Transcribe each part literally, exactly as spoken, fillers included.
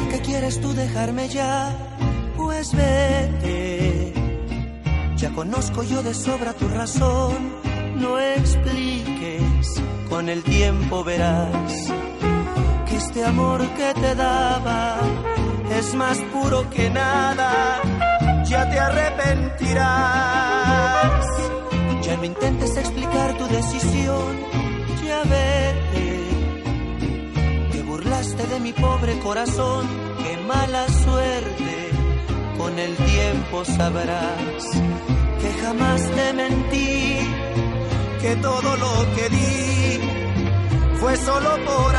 que quieres tú dejarme ya, pues vete. Ya conozco yo de sobra tu razón, no expliques, con el tiempo verás que este amor que te daba es más puro que nada, ya te arrepentirás. Ya no intentes explicar tu decisión, ya vete. Te burlaste de mi pobre corazón, qué mala suerte, con el tiempo sabrás que jamás te mentí, que todo lo que di fue solo por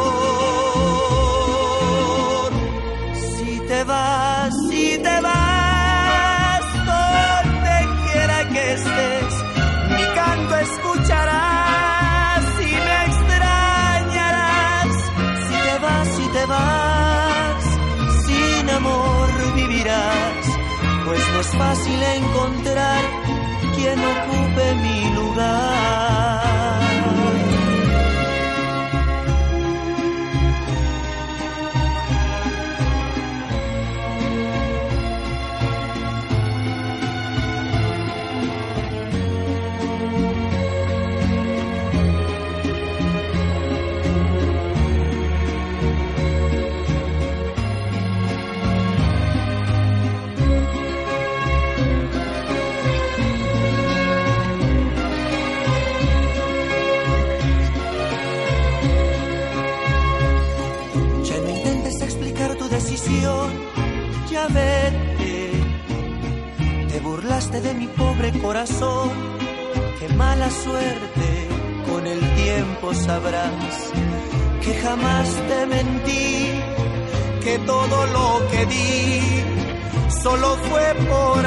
amor. Si te vas, si te vas, donde quiera que estés, mi canto escucharás y me extrañarás. Si te vas, si te vas, sin amor vivirás, pues no es fácil encontrar quien ocupe mi lugar. Ya vete, te burlaste de mi pobre corazón, qué mala suerte, con el tiempo sabrás que jamás te mentí, que todo lo que di solo fue por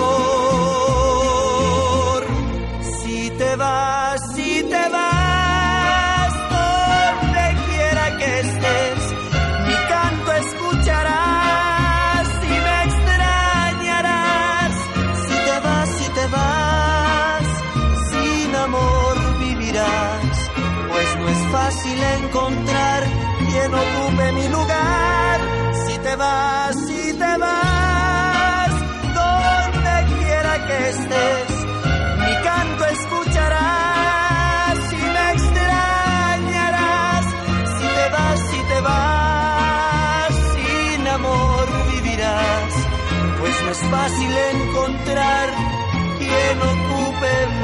amor. Si te vas, si te vas, donde quiera que estés, mi canto escucharás y me extrañarás. Si te vas, si te vas, sin amor vivirás, pues no es fácil encontrar quien ocupe mi lugar. Si te vas, si te vas, donde quiera que estés, mi canto escucharás y me extrañarás. Si te vas, si te vas, sin amor vivirás, pues no es fácil encontrar quien ocupe